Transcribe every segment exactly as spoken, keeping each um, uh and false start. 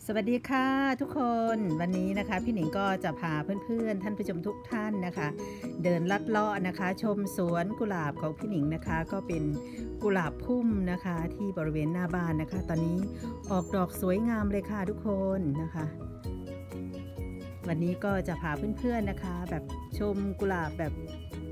สวัสดีค่ะทุกคนวันนี้นะคะพี่หนิงก็จะพาเพื่อนๆท่านผู้ชมทุกท่านนะคะเดินลัดเลาะนะคะชมสวนกุหลาบของพี่หนิงนะคะก็เป็นกุหลาบพุ่มนะคะที่บริเวณหน้าบ้านนะคะตอนนี้ออกดอกสวยงามเลยค่ะทุกคนนะคะวันนี้ก็จะพาเพื่อนๆนะคะแบบชมกุหลาบแบบ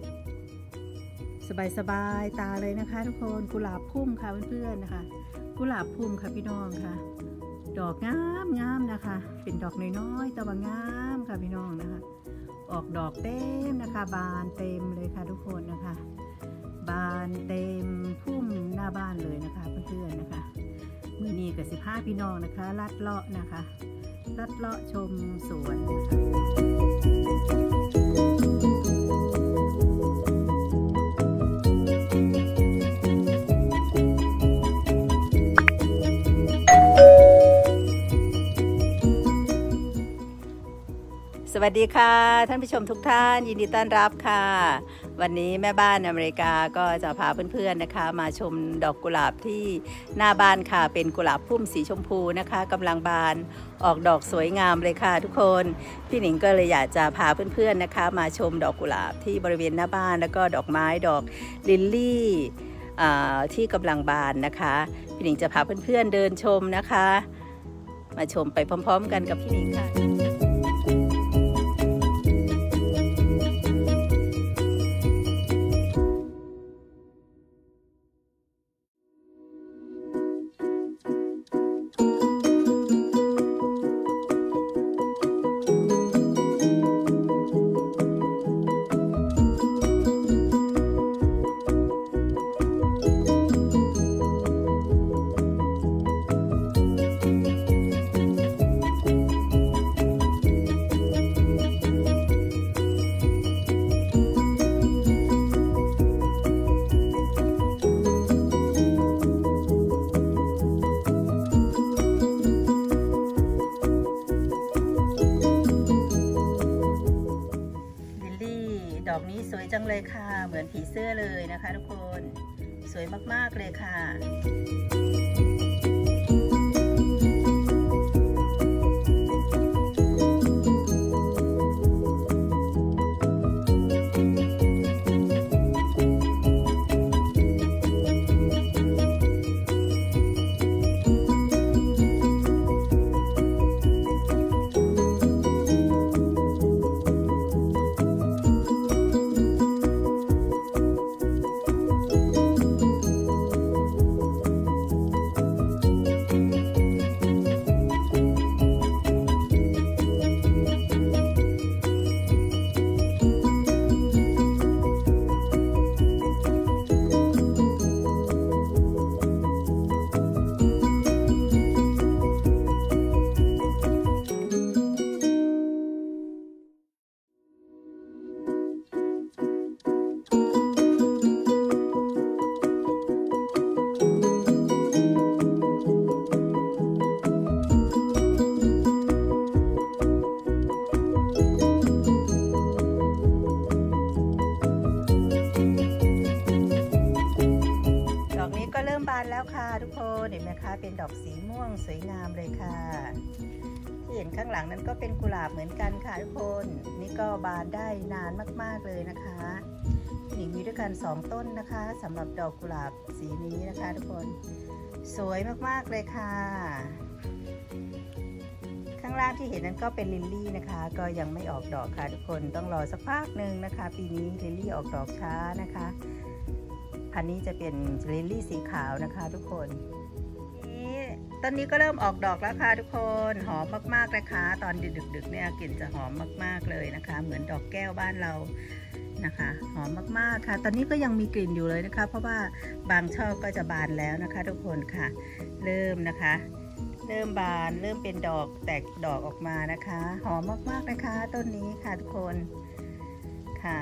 สบายๆตาเลยนะคะทุกคนกุหลาบพุ่มค่ะเพื่อนๆนะคะกุหลาบพุ่มค่ะพี่น้องค่ะดอกงามงามนะคะเป็นดอกน้อยๆแต่ว่างามค่ะพี่น้องนะคะออกดอกเต็มนะคะบานเต็มเลยค่ะทุกคนนะคะบานเต็มพุ่มหน้าบ้านเลยนะคะเพื่อนๆนะคะมือนี้กับสิบห้าพี่น้องนะคะลัดเลาะนะคะลัดเลาะชมสวนนะคะสวัสดีค่ะท่านผู้ชมทุกท่านยินดีต้อนรับค่ะวันนี้แม่บ้านอเมริกาก็จะพาเพื่อนๆนะคะมาชมดอกกุหลาบที่หน้าบ้านค่ะเป็นกุหลาบพุ่มสีชมพูนะคะกำลังบานออกดอกสวยงามเลยค่ะทุกคนพี่หนิงก็เลยอยากจะพาเพื่อนๆนะคะมาชมดอกกุหลาบที่บริเวณหน้าบ้านแล้วก็ดอกไม้ดอกลิลลี่ที่กำลังบานนะคะพี่หนิงจะพาเพื่อนๆเดินชมนะคะมาชมไปพร้อมๆกันกับพี่หนิงค่ะดอกนี้สวยจังเลยค่ะเหมือนผีเสื้อเลยนะคะทุกคนสวยมากๆเลยค่ะก็เริ่มบานแล้วค่ะทุกคนเห็นไหมคะเป็นดอกสีม่วงสวยงามเลยค่ะที่เห็นข้างหลังนั้นก็เป็นกุหลาบเหมือนกันค่ะทุกคนนี่ก็บานได้นานมากๆเลยนะคะหนิงมีด้วยกันสองต้นนะคะสำหรับดอกกุหลาบสีนี้นะคะทุกคนสวยมากๆเลยค่ะข้างล่างที่เห็นนั้นก็เป็นลิลลี่นะคะก็ยังไม่ออกดอกค่ะทุกคนต้องรอสักพักหนึ่งนะคะปีนี้ลิลลี่ออกดอกช้านะคะพันนี้จะเป็นลิลลี่สีขาวนะคะทุกคนนี่ต้นนี้ก็เริ่มออกดอกแล้วค่ะทุกคนหอมมากๆเลยค่ะตอนดึกๆเนี่ยกลิ่นจะหอมมากๆเลยนะคะเหมือนดอกแก้วบ้านเรานะคะหอมมากๆค่ะตอนนี้ก็ยังมีกลิ่นอยู่เลยนะคะเพราะว่าบางช่อก็จะบานแล้วนะคะทุกคนค่ะเริ่มนะคะเริ่มบานเริ่มเป็นดอกแตกดอกออกมานะคะหอมมากๆนะคะต้นนี้ค่ะทุกคนค่ะ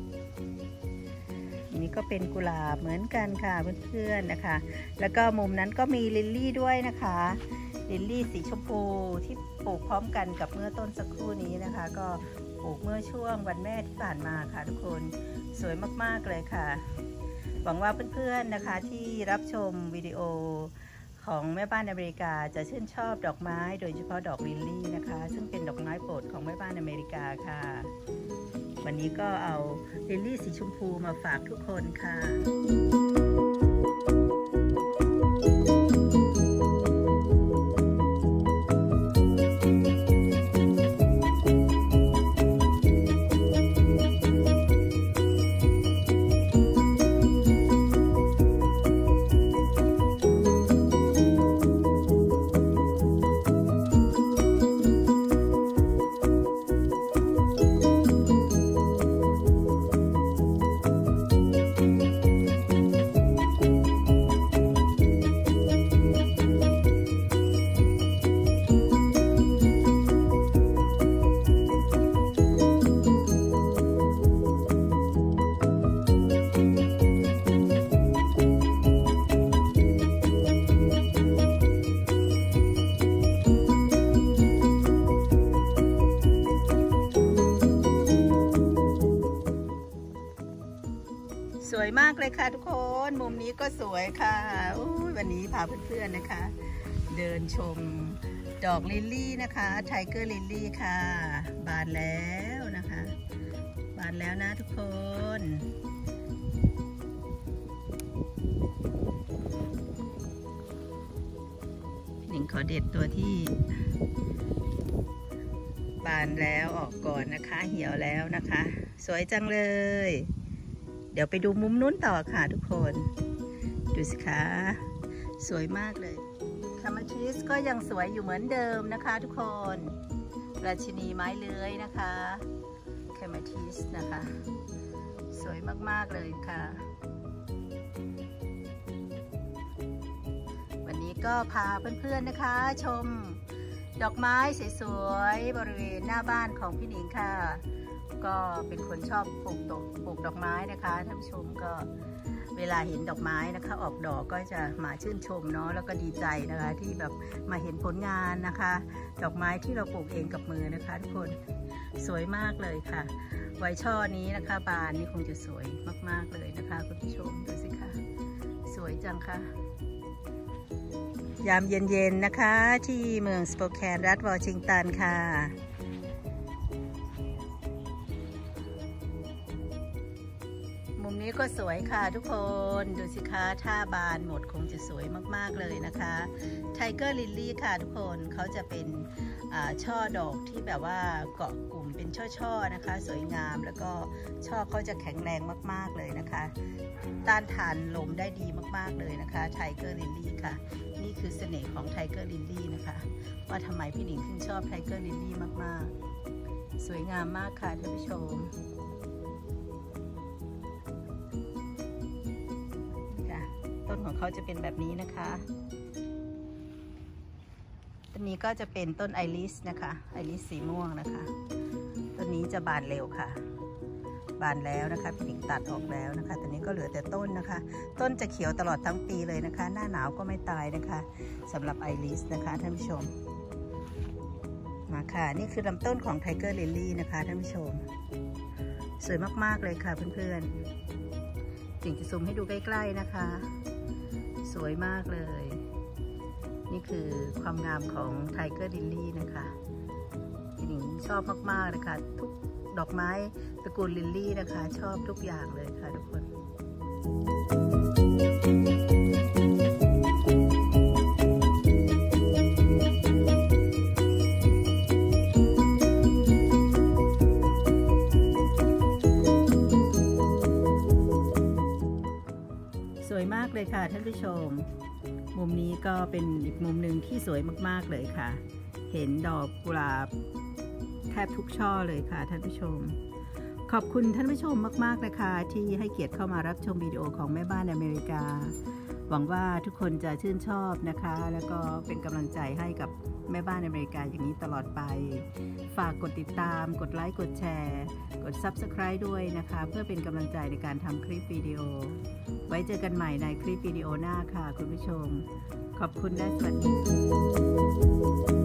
นี่ก็เป็นกุหลาบเหมือนกันค่ะเพื่อนๆนะคะแล้วก็มุมนั้นก็มีลิลลี่ด้วยนะคะลิลลี่สีชมพูที่ปลูกพร้อมกันกับเมื่อต้นสักครู่นี้นะคะก็ปลูกเมื่อช่วงวันแม่ที่ผ่านมาค่ะทุกคนสวยมากๆเลยค่ะหวังว่าเพื่อนๆนะคะที่รับชมวิดีโอขของแม่บ้านอเมริกาจะชื่นชอบดอกไม้โดยเฉพาะดอกลิลลี่นะคะซึ่งเป็นดอกไม้โปรดของแม่บ้านอเมริกาค่ะวันนี้ก็เอาลิลลี่สีชมพูมาฝากทุกคนค่ะสวยมากเลยค่ะทุกคนมุมนี้ก็สวยค่ะวันนี้พาเพื่อนๆนะคะเดินชมดอกลิลลี่นะคะไทเกอร์ลิลลี่ค่ะบานแล้วนะคะบานแล้วนะทุกคนพี่หนิงขอเด็ดตัวที่บานแล้วออกก่อนนะคะเหี่ยวแล้วนะคะสวยจังเลยเดี๋ยวไปดูมุมนู้นต่อค่ะทุกคนดูสิคะสวยมากเลยคามาทิสก็ยังสวยอยู่เหมือนเดิมนะคะทุกคนราชินีไม้เลื้อยนะคะคามาทิสนะคะสวยมากๆเลยค่ะวันนี้ก็พาเพื่อนๆนะคะชมดอกไม้สวยๆบริเวณหน้าบ้านของพี่หนิงค่ะก็เป็นคนชอบปลูกดอกปลูกดอกไม้นะคะท่านผู้ชมก็เวลาเห็นดอกไม้นะคะออกดอกก็จะมาชื่นชมเนาะแล้วก็ดีใจนะคะที่แบบมาเห็นผลงานนะคะดอกไม้ที่เราปลูกเองกับมือนะคะทุกคนสวยมากเลยค่ะไวช่อนี้นะคะบานนี่คงจะสวยมากๆเลยนะคะคุณผู้ชมดูสิคะสวยจังค่ะยามเย็นๆนะคะที่เมืองสโปแคนรัฐวอชิงตันค่ะมุมนี้ก็สวยค่ะทุกคนดูสิคะถ้าบานหมดคงจะสวยมากๆเลยนะคะไทเกอร์ลิลลี่ค่ะทุกคนเขาจะเป็นช่อดอกที่แบบว่าเกาะกลุ่มเป็นช่อๆนะคะสวยงามแล้วก็ช่อเขาจะแข็งแรงมากๆเลยนะคะต้านทานลมได้ดีมากๆเลยนะคะไทเกอร์ลิลลี่ค่ะนี่คือเสน่ห์ของไทเกอร์ลิลลี่นะคะว่าทำไมพี่หนิงถึงชอบไทเกอร์ลิลลี่มากๆสวยงามมากค่ะท่านผู้ชมต้นของเขาจะเป็นแบบนี้นะคะต้นนี้ก็จะเป็นต้นไอริสนะคะไอริสสีม่วงนะคะต้นนี้จะบานเร็วค่ะบานแล้วนะคะพี่หนิงตัดออกแล้วนะคะตอนนี้ก็เหลือแต่ต้นนะคะต้นจะเขียวตลอดทั้งปีเลยนะคะหน้าหนาวก็ไม่ตายนะคะสำหรับไอริสนะคะท่านผู้ชมมาค่ะนี่คือลำต้นของไทเกอร์ลิลลี่นะคะท่านผู้ชมสวยมากๆเลยค่ะเพื่อนๆจิงจะซูมให้ดูใกล้ๆนะคะสวยมากเลยนี่คือความงามของไทเกอร์ลิลลี่นะคะพี่หนิงชอบมากๆเลยค่ะทุกดอกไม้ตระกูลลิลลี่นะคะชอบทุกอย่างเลยค่ะทุกคนสวยมากเลยค่ะท่านผู้ชมมุมนี้ก็เป็นอีกมุมหนึ่งที่สวยมากๆเลยค่ะเห็นดอกกุหลาบแทบทุกช่อเลยค่ะท่านผู้ชมขอบคุณท่านผู้ชมมากๆนะคะที่ให้เกียรติเข้ามารับชมวิดีโอของแม่บ้านอเมริกาหวังว่าทุกคนจะชื่นชอบนะคะแล้วก็เป็นกำลังใจให้กับแม่บ้านอเมริกาอย่างนี้ตลอดไปฝากกดติดตามกดไลค์กดแชร์กด ซับสไครบ์ ด้วยนะคะเพื่อเป็นกำลังใจในการทำคลิปวิดีโอไว้เจอกันใหม่ในคลิปวิดีโอหน้าค่ะคุณผู้ชมขอบคุณและสวัสดีค่ะ